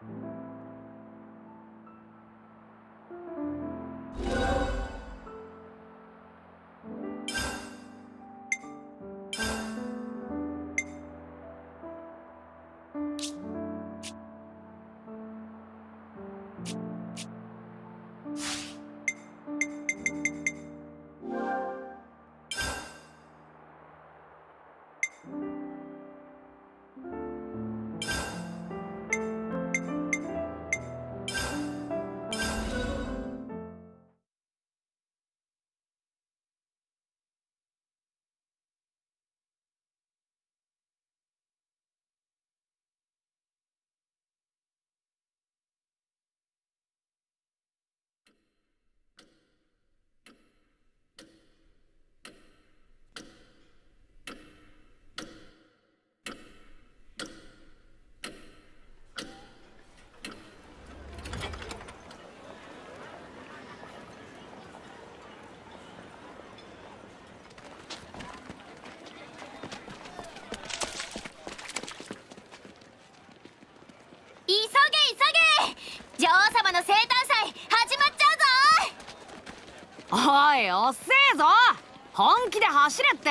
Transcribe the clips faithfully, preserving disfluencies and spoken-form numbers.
女王様の生誕祭始まっちゃうぞ。 おい、おっせえぞ。本気で走れって。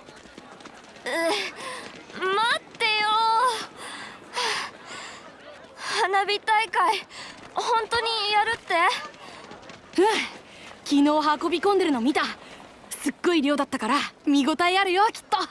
う待ってよ。花火大会本当にやるって？ うん、昨日運び込んでるの見た。すっごい量だったから見応えあるよ、きっと。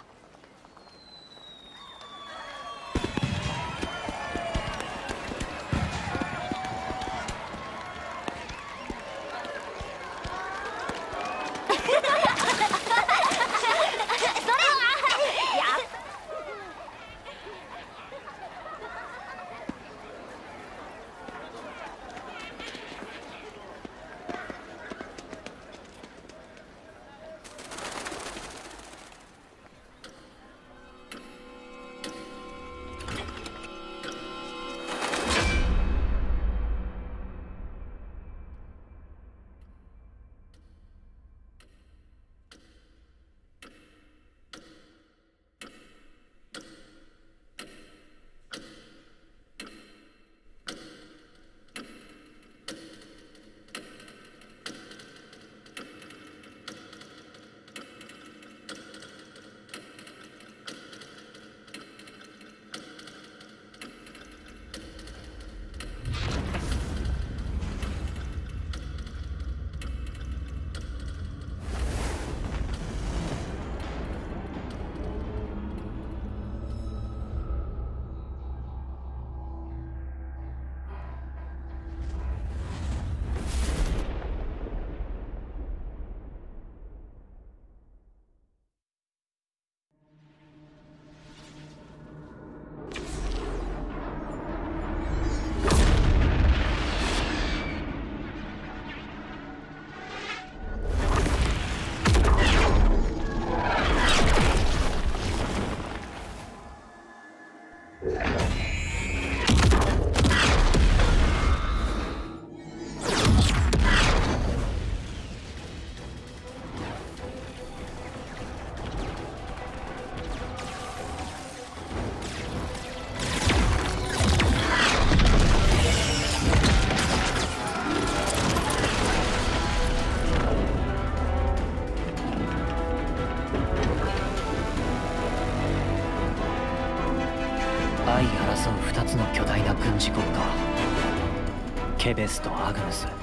相争う二つの巨大な軍事国家、ケベスとアグヌス。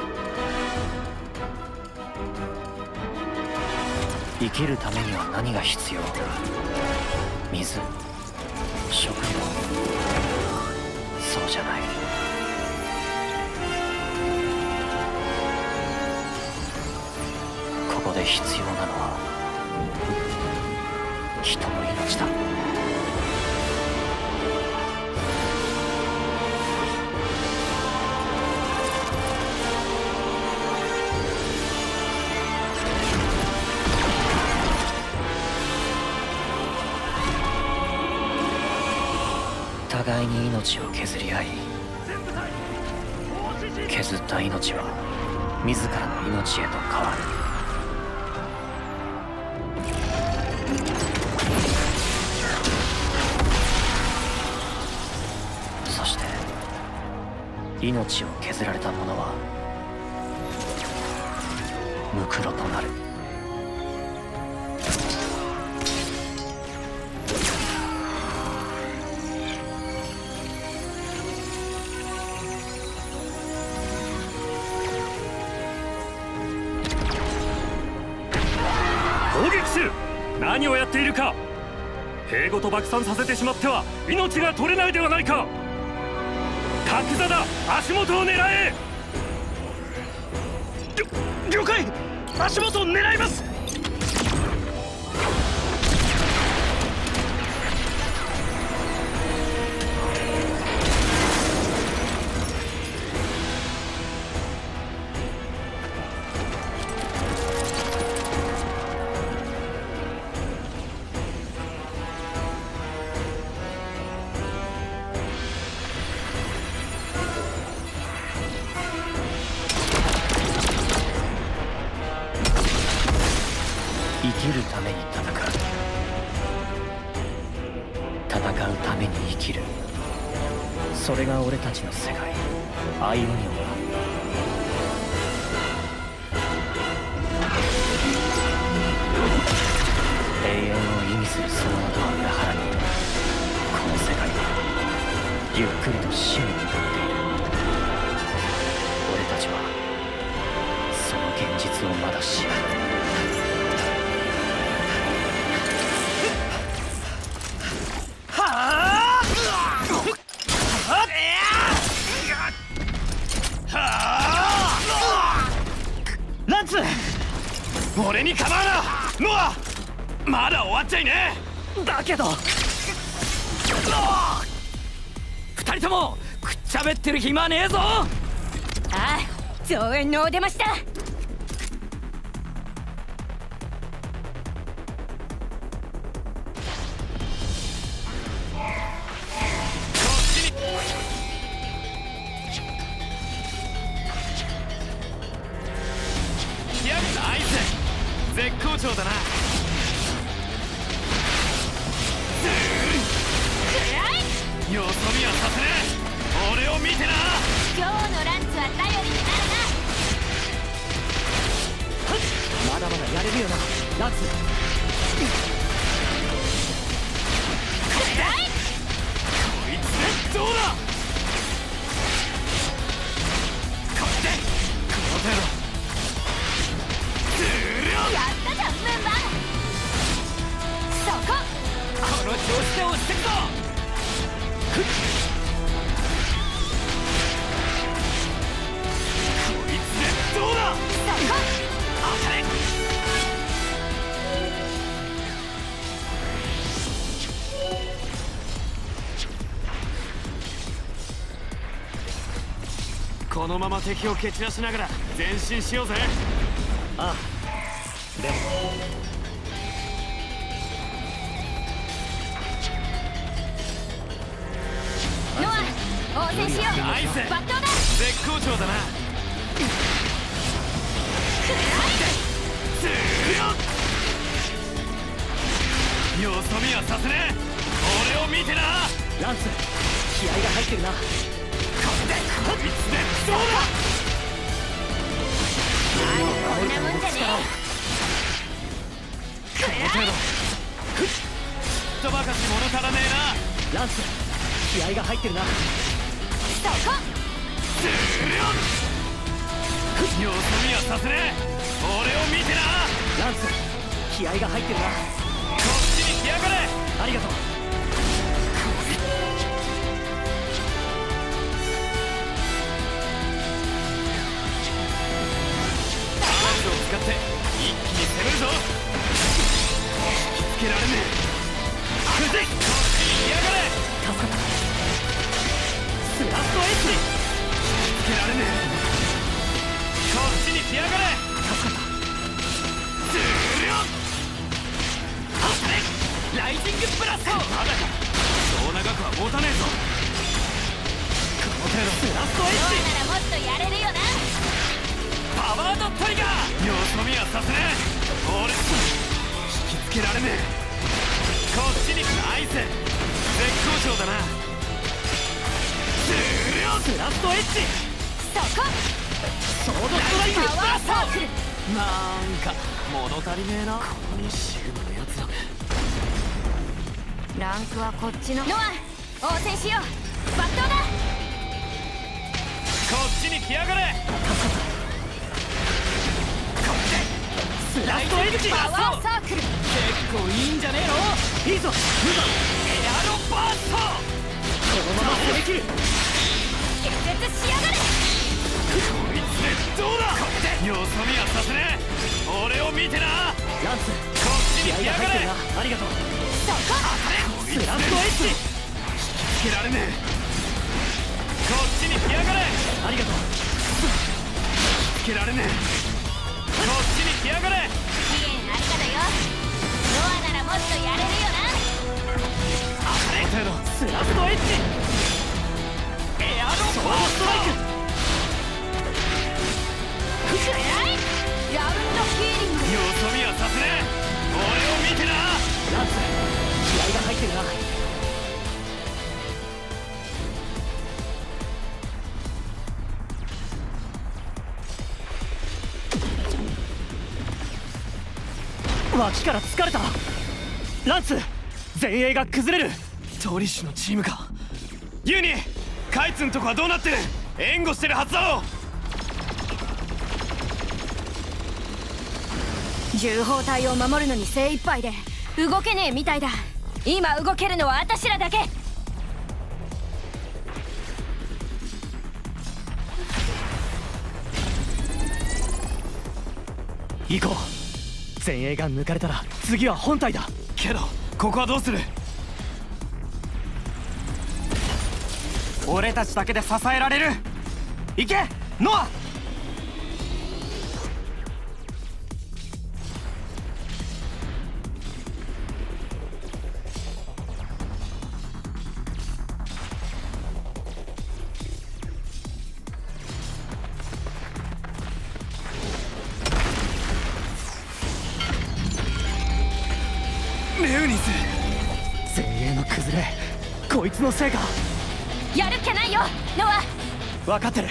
生きるためには何が必要？水、食料。そうじゃない。ここで必要なのは人の命だ。互いに命を削り合い、削った命は自らの命へと変わる。そして命を削られた者はムクロとなる。 攻撃する。何をやっているか。兵ごと爆散させてしまっては命が取れないではないか。角座だ、足元を狙え。了解。足元を狙います。 生きるために戦う。戦うために生きる。それが俺たちの世界、アイオニオンだ。永遠を意味するその名とは裏腹に、この世界はゆっくりと死に向かっている。俺たちはその現実をまだ知らない。 ランツ、俺に構うな。ノア、まだ終わっちゃいねえ。だけど二人ともくっちゃべってる暇ねえぞ。 ああ、増援のお出ましだ。 絶好調だな。よそ見はさせねえ。俺を見てな。 今日のランチは頼りになるな。 まだまだやれるよな、ランツ。 こいつでどうだ。これでこの程度。 やったじゃんメンバー。そこ。 この調子で押してくぞ。こいつでどうだ。 そこ。 当たれ。このまま敵を蹴散らしながら前進しようぜ。 ああ、でもノア、応戦しよう。 ナイス。 抜刀だ。 絶好調だな。よそ見はさせねえ。俺を見てな。 ランス、気合が入ってるな。 これでこいつでどうだ。 こんなもんじゃねえ。くらい。 ちょっとばかし物足らねえな。 ランス、気合が入ってるな。 そこ。 よそ見はさせねえ。俺を見てな。 ランス、気合が入ってるな。 こっちに来やがれ。 ありがとう。 使って一気に攻めるぞ。引きつけられねえ。くじこっちに来やがれ。 助かった。スラストエッジ。 引きつけられねえ。こっちに来やがれ。 助かった。 ズーリョン。当たれ。ライジングブラスト。まだか。そう長くは持たねえぞ。この程度。スラストエッジ。 どうならもっとやれるよな。 パワードトリガー。よそ見はさせねえ。俺引きつけられねえ。こっちにナイス。絶好調だな。ズーリョン。 スラストエッジ。 そこソードストライク。 パワーサークル。 なんか物足りねえなこのにシグマのやつら。 ランクはこっちの。ノア応戦しよう。抜刀だ。 こっちに来やがれ。スラストエッジ。 パワーサークル。 結構いいんじゃねえの。いいぞ無駄。エアロバースト。このまま攻め切る。 決裂しやがれ。 こいつでどうだ。よそ見はさせねえ。俺を見てな。ランツこっちに来やがれ。ありがとう。 そこスラストエッジ。引きつけられねえ。こっちに来やがれ。ありがとう。引きつけられねえ。こっちに来やがれ。 期限ありがだよ。ノアならもっとやれるよな。 当たれ程度。スラストエッジ。エアロバーストライク。 くらいラウンドヒーリング。 よそ見はさせねえ。俺を見てな。ランツ気合が入ってるな。脇から疲れた。ランツ前衛が崩れる。トリッシュのチームか。ユニカイツんとこはどうなってる。援護してるはずだろ。 銃砲隊を守るのに精一杯で動けねえみたいだ。今動けるのは私らだけ。 行こう。前衛が抜かれたら次は本体だ。けどここはどうする。俺たちだけで支えられる。行けノア。メウニス前衛の崩れこいつのせいか。 やるっきゃないよノア。 分かってる。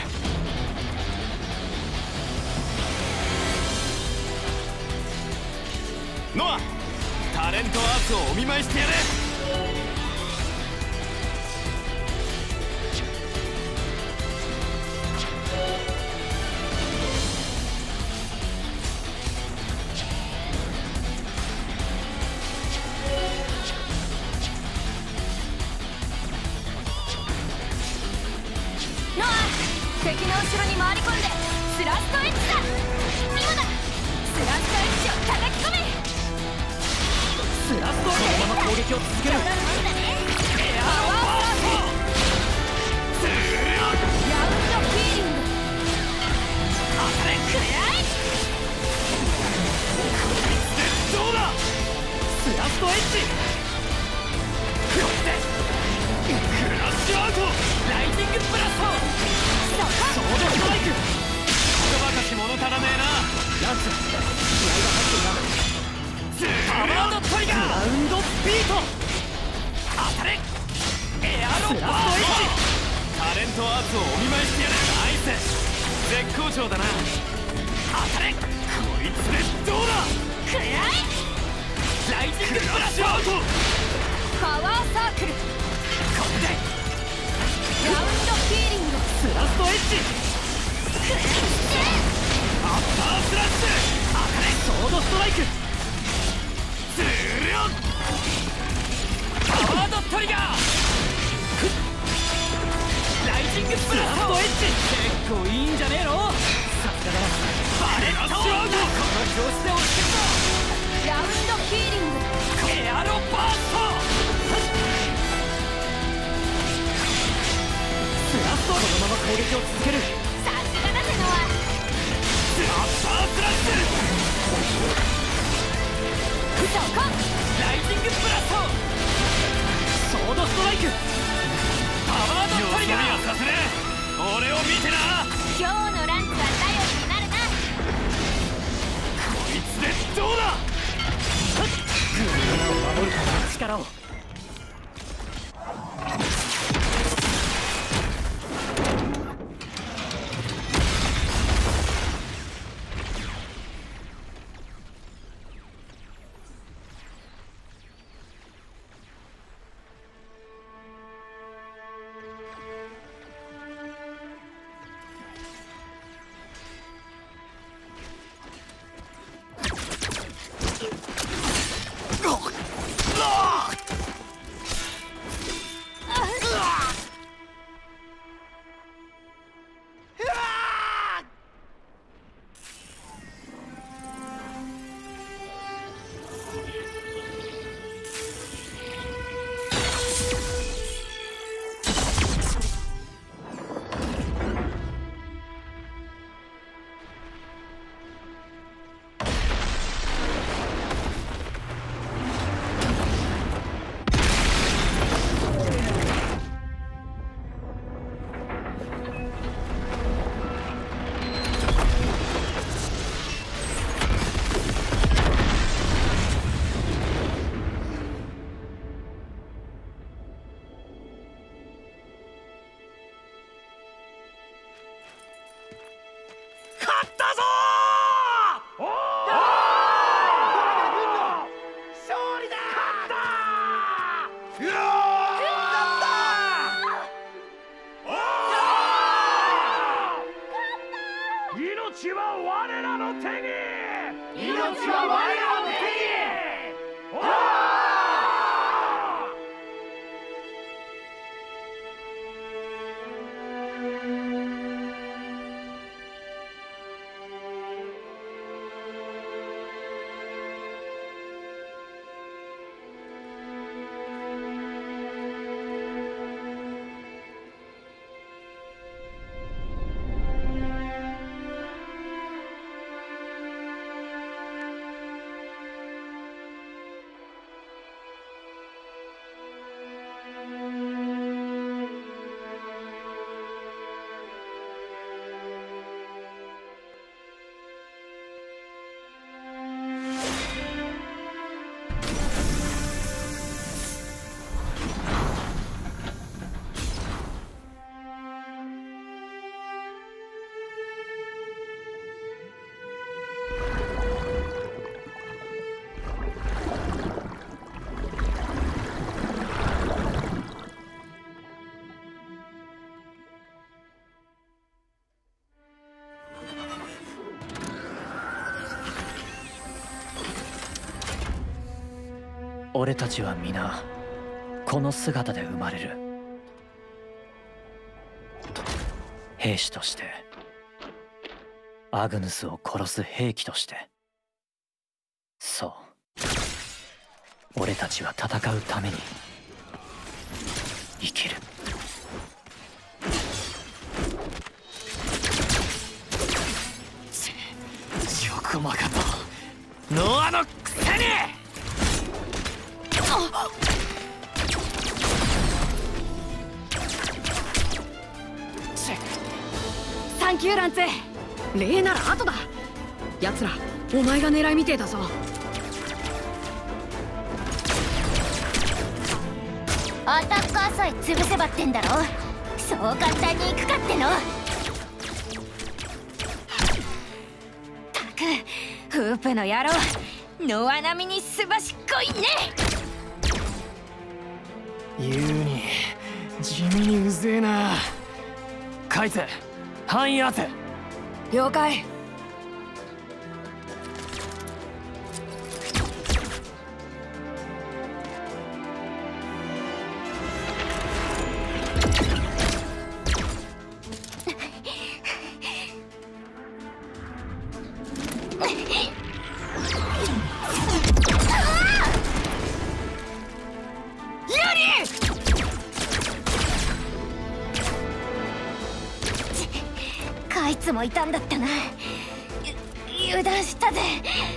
ノアタレントアーツをお見舞いしてやれ。 ノア敵の後ろに回り込んでスラストエッジだ。今だ。スラストエッジを叩き込め。 スラストそのまま攻撃を続ける。 そんなもんだね。 エアロバースト。 ラウンドヒーリング。 当たれくらい。こいつでどうだ。スラストエッジ。こっちでクラッシュアウト。ライジングブラスト。ソードストライク。言葉かし物足らねえな。ランツ気合が入ってるな。パワードトリガー。グラウンドビート。当たれエアロバーストエッジ。タレントアーツをお見舞いしてやれ。ナイス絶好調だな。当たれこいつでどうだ。 くらいライジングブラッシュアウト。 パワーサークル。 これでラウンドヒーリング。 スラストエッジ。アッパースラッシュ。当たれソードストライク。ズルヨパワードトリガー。ライジングブラストエッジ。結構いいんじゃねえの。さすがだな。バレットアウト。この調子で落ちてくぞ。 ラウンドヒーリング。 エアロバースト。スラストこのまま攻撃を続ける。 さすがだぜノア。 アッパースラッシュ。 そこライジングブラスト。ソードストライク。パワードトリガー。させねえ。俺を見てな。 今日のランチは頼りになるな。 こいつでどうだ。グリーナを守るための力を。 命は我らの手に。 命は我らの手に。おー！ 俺たちは皆この姿で生まれる。兵士として、アグヌスを殺す兵器として。そう、俺たちは戦うために生きる。 ちよくまかとノアのくせに。 サンキューランツ。礼なら後だ。奴らお前が狙いみてえだぞ。 アタッカーさえ潰せばってんだろ。そう簡単にいくかっての。 たくフープの野郎、ノア並みにすばしっこいね。 言うに地味にうぜえな。カイツ、範囲当て。 了解。 あいつもいたんだったな。ゆ油断したぜ。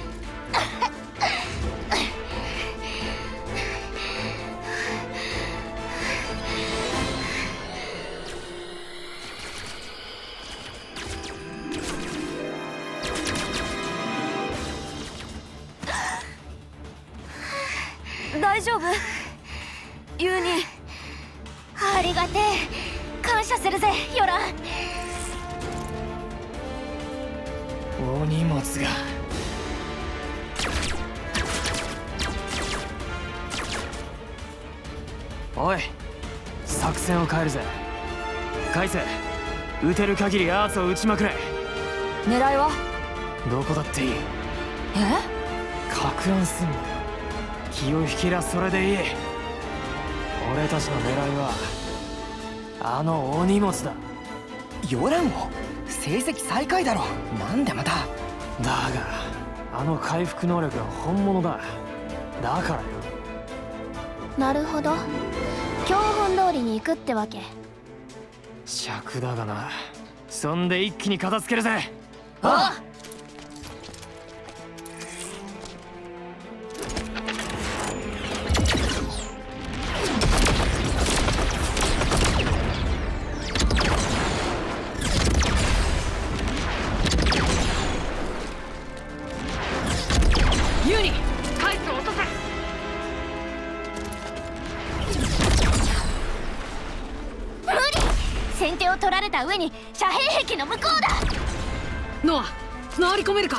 大丈夫？ユーニ。 ありがてえ。感謝するぜ、ヨラン。 お荷物が。おい、作戦を変えるぜ。カイツ、撃てる限りアーツを撃ちまくれ。 狙いは？ どこだっていい。 え？ か乱すんなよ。気を引けりゃそれでいい。俺たちの狙いはあのお荷物だ。 ヨランを成績最下位だろ。なんでまた。 だがあの回復能力は本物だ。だからよ。 なるほど、教本通りに行くってわけ。 尺だがな。そんで一気に片付けるぜ。 ああ。先手を取られた上に遮蔽壁の向こうだ。 ノア、回り込めるか。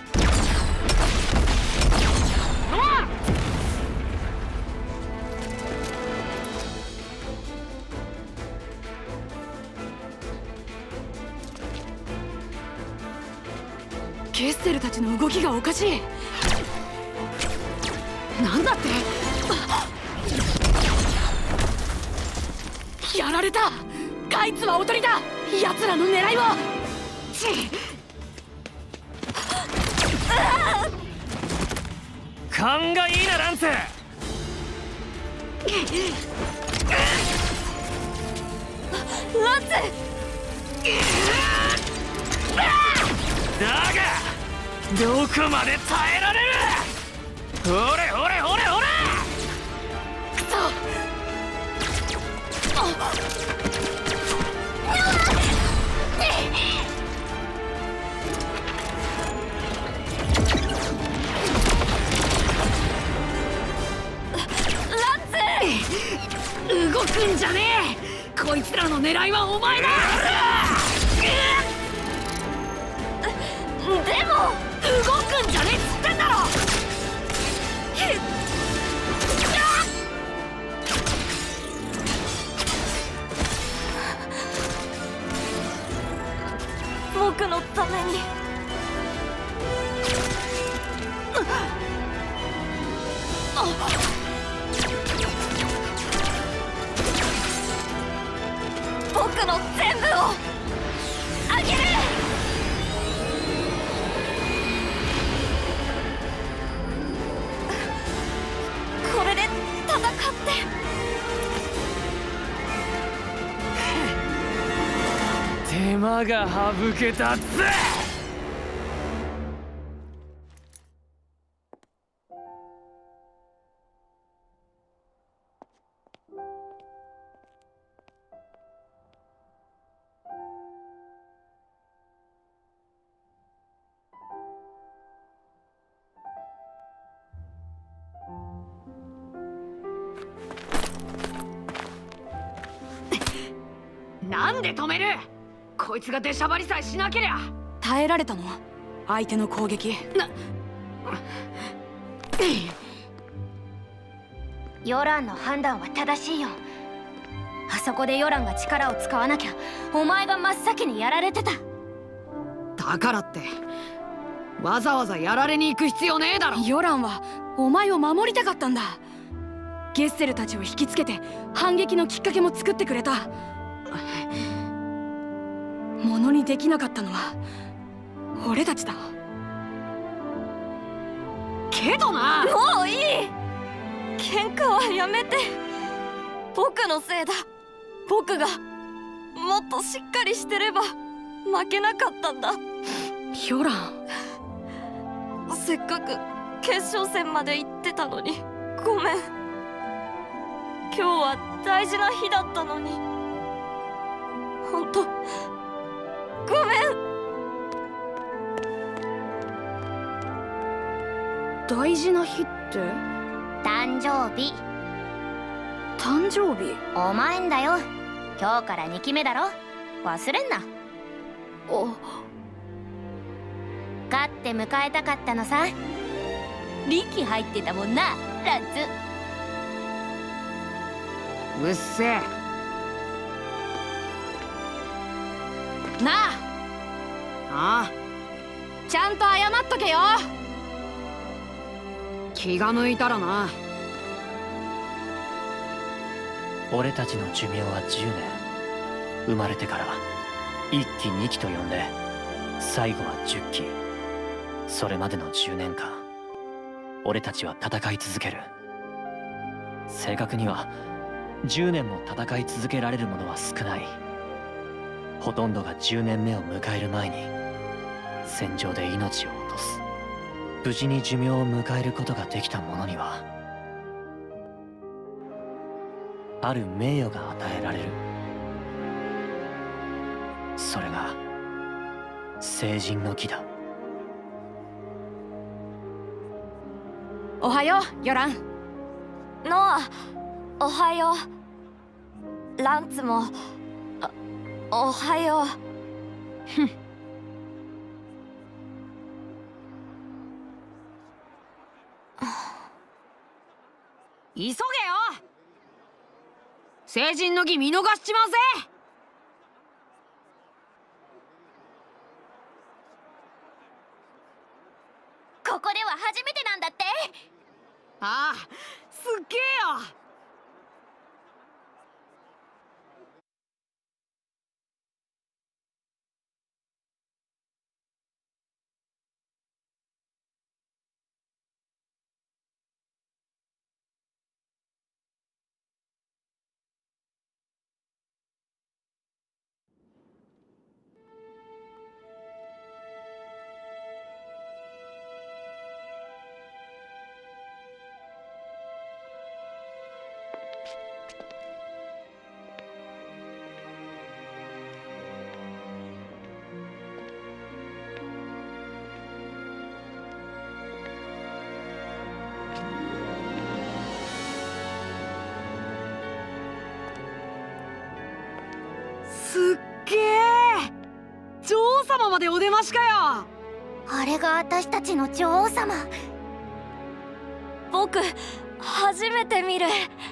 ノア！ ゲッセルたちの動きがおかしい。なんだって。やられた。ガイツはおとりだ。奴らの狙いを。ち勘がいいなランツ。 ランツだがどこまで耐えられる。ほれほれほれほれ。 くそ。動くんじゃねえ。こいつらの狙いはお前だ。でも動くんじゃねえっつってんだろ。僕のために。僕の全部をあげる。これで戦って手間が省けたぜ。 なんで止める。こいつが出しゃばりさえしなけりゃ。耐えられたの。相手の攻撃な。 ヨランの判断は正しいよ。あそこでヨランが力を使わなきゃお前が真っ先にやられてた。 だからってわざわざやられに行く必要ねえだろ。ヨランはお前を守りたかったんだ。ゲッセルたちを引きつけて反撃のきっかけも作ってくれた。ものにできなかったのは俺たちだけどな。もういい。喧嘩はやめて。僕のせいだ。僕がもっとしっかりしてれば負けなかったんだ。ヒョラン、せっかく決勝戦まで行ってたのにごめん。今日は大事な日だったのにほんとごめん。大事な日って誕生日。 誕生日。 お前んだよ。今日からにきめだろ。忘れんな。 お勝って迎えたかったのさ。力入ってたもんなランツ。 うっせえなあ。ああちゃんと謝っとけよ。気が向いたらな。 俺たちの寿命はじゅうねん。生まれてからいっきにきと呼んで最後はじゅっき。それまでのじゅうねんかん俺たちは戦い続ける。正確にはじゅうねんも戦い続けられる者は少ない。ほとんどがじゅうねんめを迎える前に戦場で命を落とす。無事に寿命を迎えることができた者にはある名誉が与えられる。それが成人の儀だ。 おはようヨラン。ノアおはよう。ランツもおはよう。ふん急げよ。成人の儀見逃しちまうぜ。 初めてなんだって。 ああ、すっげえよ。すっげえ、女王様までお出ましかよ。 あれが私たちの女王様。 僕初めて見る。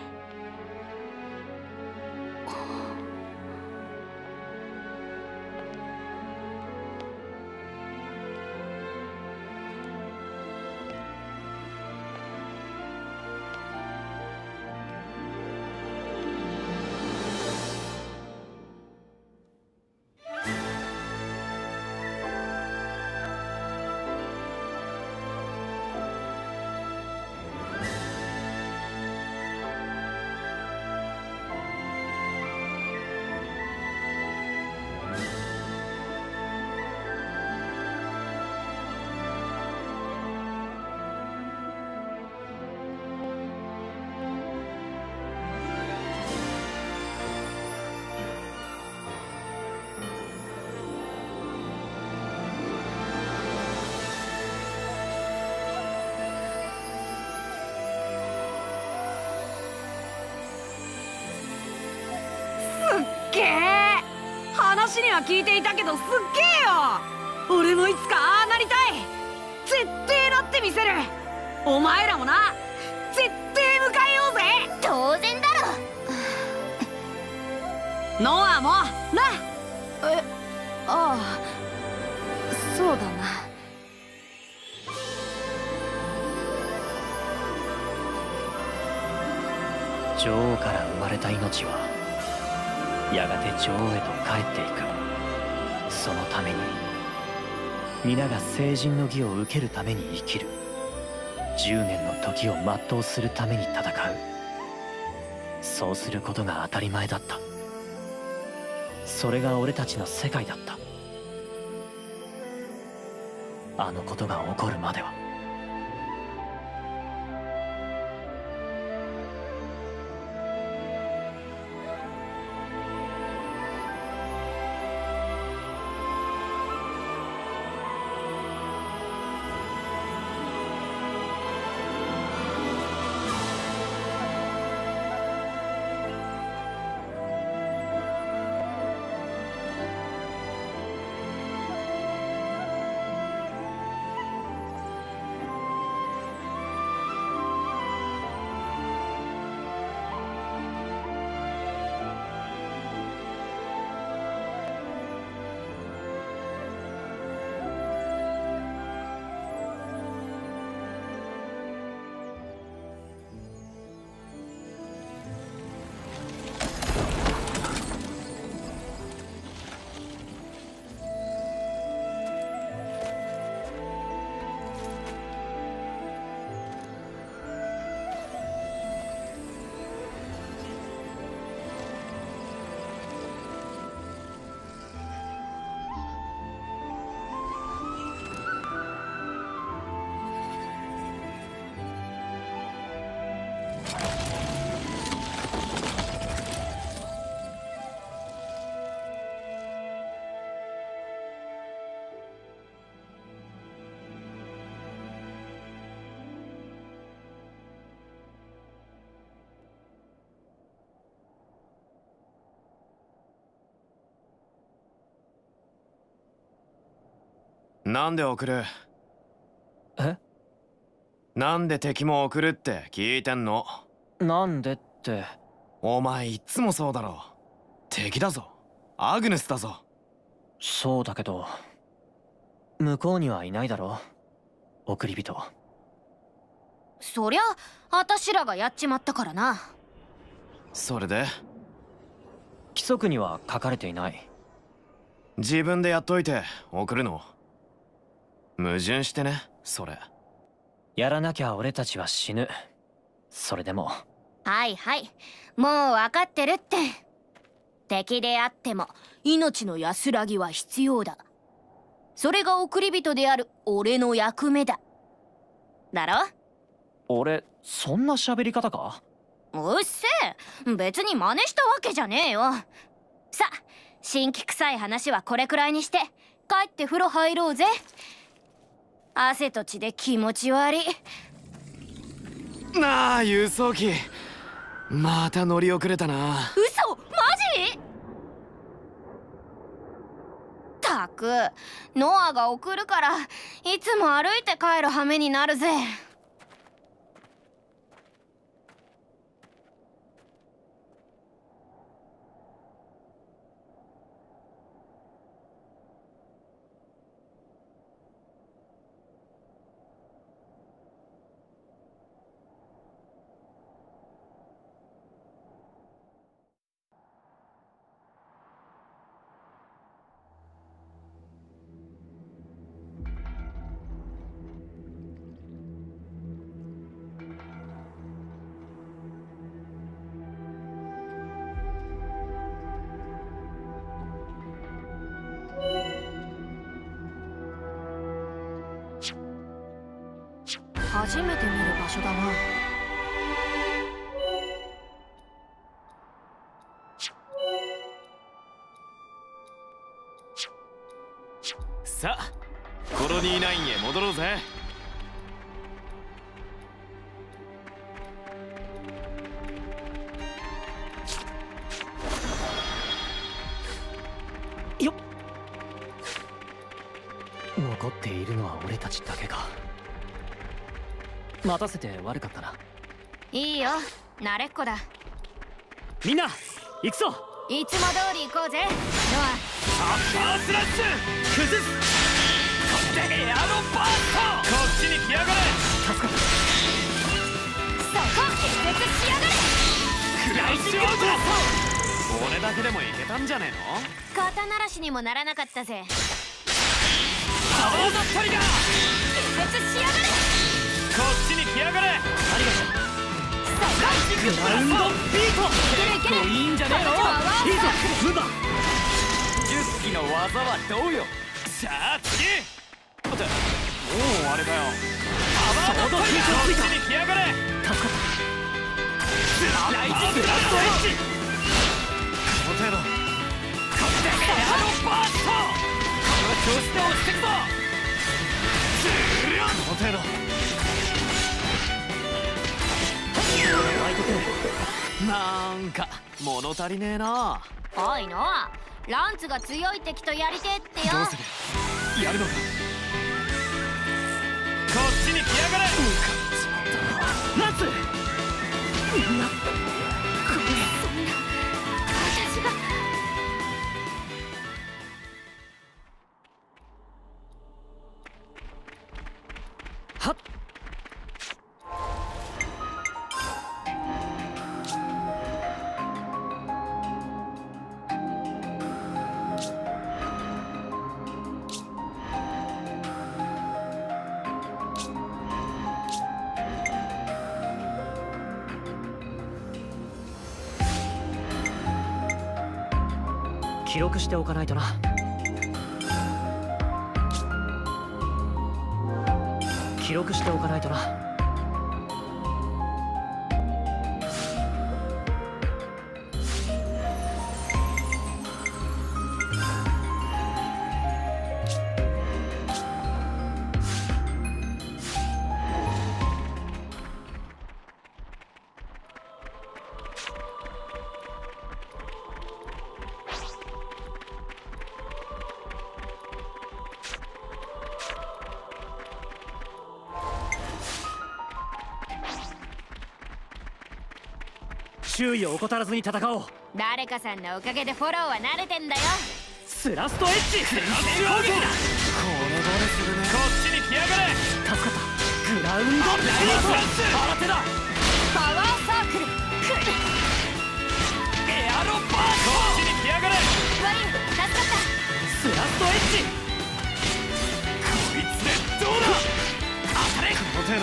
話には聞いていたけどすっげえよ。俺もいつかああなりたい。絶対なってみせる。お前らもな、絶対迎えようぜ。 当然だろ。 ノアもな。 え、ああ、そうだな。 女王から生まれた命はやがて女王へと帰っていく。そのために皆が成人の儀を受けるために生きる。じゅうねんの時を全うするために戦う。そうすることが当たり前だった。それが俺たちの世界だった。あのことが起こるまでは。 なんで送る？ え？ なんで敵も送るって聞いてんの？ なんでって。 お前いっつもそうだろ。敵だぞ。アグヌスだぞ。 そうだけど向こうにはいないだろ、送り人。 そりゃあたしらがやっちまったからな。 それで規則には書かれていない。 自分でやっといて送るの矛盾してね。それやらなきゃ俺たちは死ぬ。それでもはいはい、もう分かってるって。敵であっても命の安らぎは必要だ。それが送り人である俺の役目だ。だろ？ 俺そんな喋り方か？ うっせえ、別に真似したわけじゃねえよ。さあ、新規臭い話はこれくらいにして帰って風呂入ろうぜ。汗と血で気持ち悪い。 なあ輸送機また乗り遅れたな。 嘘？マジ？たく、ノアが送るからいつも歩いて帰る羽目になるぜ。初めて見る場所だな。 さあコロニーナインへ戻ろうぜ。 よっ。残っているのは俺たちだけか。待たせて悪かったな。 いいよ、慣れっこだ。 みんな行くぞ。 いつも通り行こうぜ。ノアッパースラッシュ崩す。そしてエアロバースト。こっちに来やがれ。 助かった。 ア、そこ決絶しやがれ。 クライシュアウトラスト。俺だけでもいけたんじゃねえの？ 肩慣らしにもならなかったぜ。 パワーザットリガー決絶しやがれ。 こっちに来やがれ。 ありがとう。 グラウンドビート。 いけるいける。 いいんじゃねえの。いいぞムーバー。 十機の技はどうよ。さあ次。待って、もう終わりかよ。パワードットリガーこっちに来やがれ。 助かった。 ライジングラストエッジ。この程度。こっちでエアロバースト。この調子で落ちてくぞ。この程度。なんか物足りねえな。 おいノア、ランツが強い敵とやりてえってよ。 どうする？やるのか。こっちに来やがれ。 ランツ。みんなこれそんな私が。 はっ。記録しておかないとな。記録しておかないとな。注意を怠らずに戦おう。 誰かさんのおかげでフォローは慣れてんだよ。 スラストエッジ。 攻撃だ。これどれするね。こっちに来やがれ。 助かった。 グラウンドビート新手だ。 パワーサークル。 エアロバースト。こっちに来やがれ。 悪い、助かった。 スラストエッジ。 こいつでどうだ。当たれ。この程度。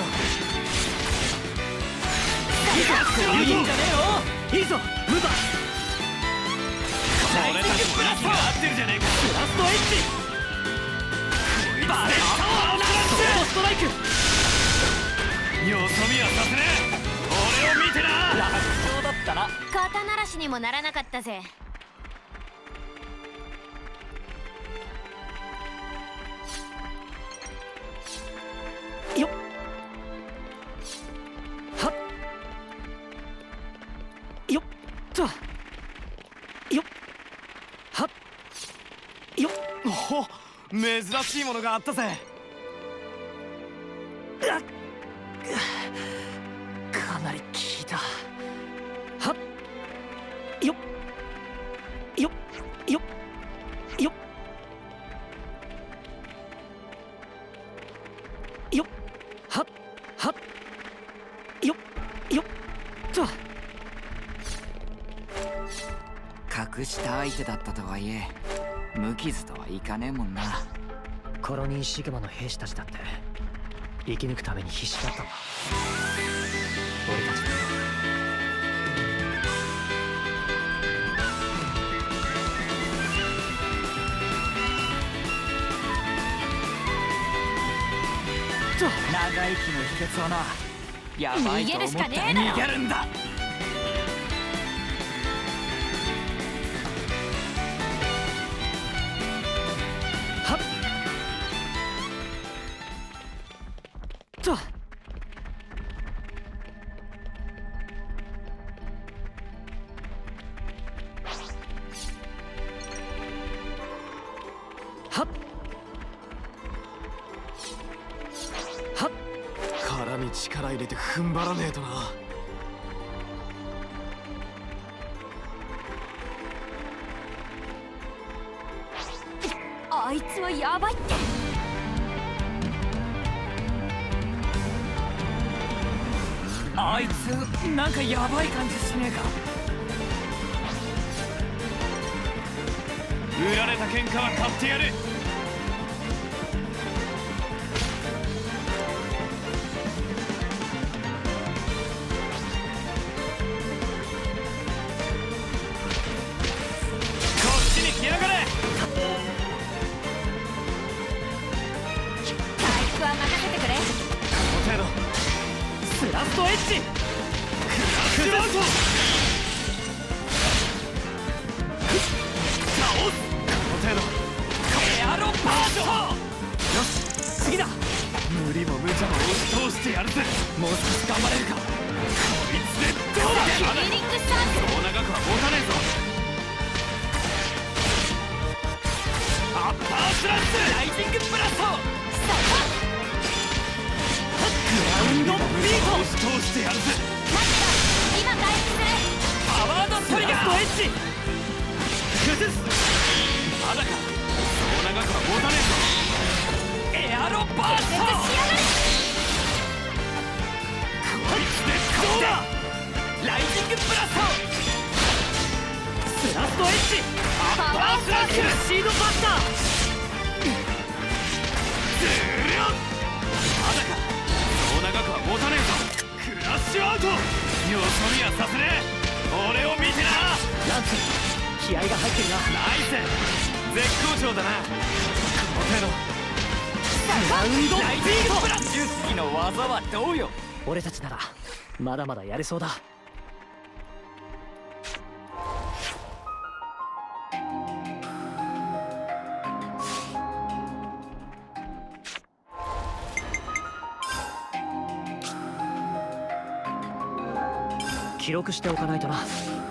いいぞいいんじゃねえよ。いいぞムバ。 俺たちの息が合ってるじゃねえか。 スラストエッジ。バレットアウトストライク。 よそ見はさせねえ。俺を見てな。 楽勝だったな。 肩慣らしにもならなかったぜ。 よっはっよっとよっはっよっ。 お、珍しいものがあったぜ。 かなり効いた。はっよっよっよっよっよっはっはっよっよっと。 隠した相手だったとはいえ無傷とはいかねえもんな。 コロニーシグマの兵士たちだって生き抜くために必死だったんだ。俺たち長生きの秘訣はな、やばいと思ったら逃げるんだ。 はっとはっはっ。 殻に力入れて踏ん張らねえとな。 あいつはヤバいって。 あいつなんかヤバい感じしねえか。売られた喧嘩は買ってやる。来やがれ。 回復は任せてくれ。 この程度。 スラストエッジ。 クラッシュアウト。倒す。この程度。エアロバースト。 よし次だ。 無理も無茶も押し通してやるぜ。もう少し頑張れるか。こいつでどうだ。 ヒーリングサークル。 そう長くは持たねえぞ。アッパースラッシュ。ライジングブラスト。 グラウンドビート。 押し通してやるぜ。 待ってろ、今回復する。 パワードストリガー。 ストエッジ。 崩す。まだか。そう長くは持たねえぞ。エアロバースト。 しやがれ。 こいつでどうだ。ライジングブラスト。 スラストエッジ。 アッパースラッシュ。 シードバスター。 ずるっ。まだか。そう長くは持たねえぞ。クラッシュアウト。よそ見はさせねえ。俺を見てな。 ランツ気合が入ってるな。 ナイス。絶好調だな。この程度。 グラウンドライジングブラスト。 術式の技はどうよ。 俺たちならまだまだやれそうだ。記録しておかないとな。